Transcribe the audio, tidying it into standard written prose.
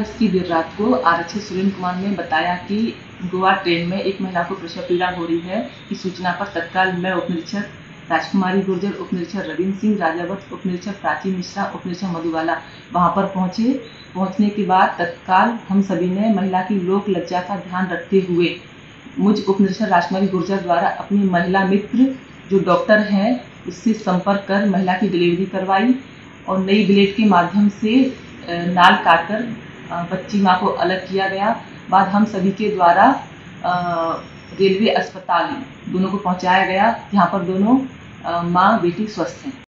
अगस्त की देर रात को आरक्षी सुरेंद्र कुमार ने बताया कि गोवा ट्रेन में एक महिला को प्रसव पीड़ा हो रही है की सूचना पर तत्काल मैं उप निरीक्षक राजकुमारी गुर्जर, उप निरीक्षक रविंद्र सिंह राजावत, उप निरीक्षक प्राची मिश्रा, उप निरीक्षक मधुबाला वहां पर पहुंचे। पहुंचने के बाद तत्काल हम सभी ने महिला की लोक लज्जा का ध्यान रखते हुए मुझ उप निरीक्षक राजकुमारी गुर्जर द्वारा अपनी महिला मित्र जो डॉक्टर हैं उससे संपर्क कर महिला की डिलीवरी करवाई और नई ब्लेड के माध्यम से नाल काटकर बच्ची माँ को अलग किया गया। बाद हम सभी के द्वारा रेलवे अस्पताल दोनों को पहुंचाया गया, जहाँ पर दोनों माँ बेटी स्वस्थ हैं।